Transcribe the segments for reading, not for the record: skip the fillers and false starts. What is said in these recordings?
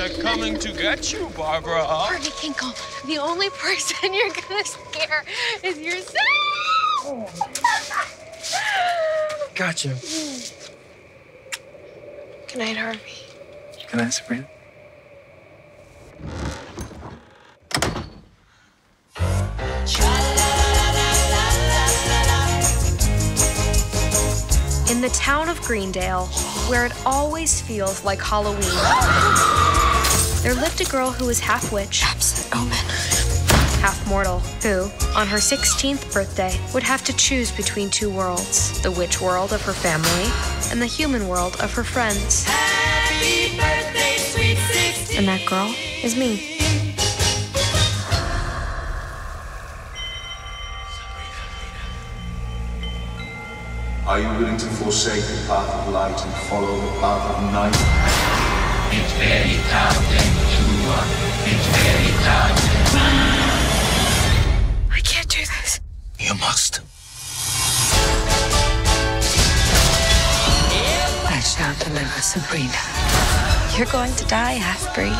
They're coming to get you, Barbara. Harvey Kinkle, the only person you're gonna scare is yourself. Gotcha. Good night, Harvey. Good night, Sabrina. In the town of Greendale, where it always feels like Halloween, there lived a girl who was half witch, Absent omen. half mortal, who, on her 16th birthday, would have to choose between two worlds, the witch world of her family and the human world of her friends. Happy birthday, sweet 16. And that girl is me. Are you willing to forsake the path of light and follow the path of night? It's very tempting to It's very tempting. I can't do this. You must. I shall deliver Sabrina. You're going to die, half-breed.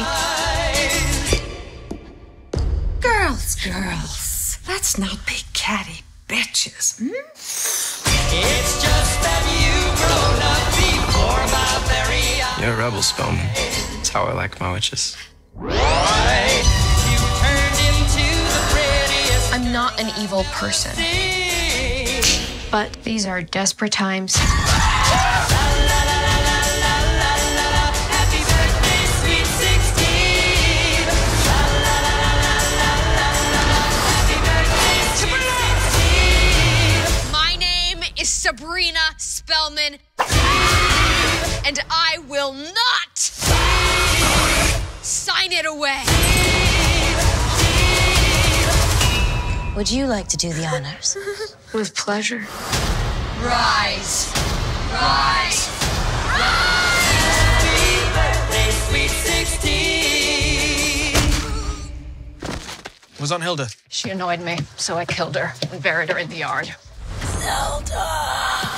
Girls, let's not be catty bitches, It's just that you've grown up before my very eyes. You're a rebel, Spellman. That's how I like my witches. Right. You turned into the prettiest. I'm not an evil person, but these are desperate times. Happy birthday, sweet 16. Happy birthday, sweet 16. My name is Sabrina Spellman, and I will not sign it away. Would you like to do the honors? With pleasure. Rise. Rise. Happy birthday, sweet 16. Was on Hilda. She annoyed me, so I killed her and buried her in the yard. Zelda.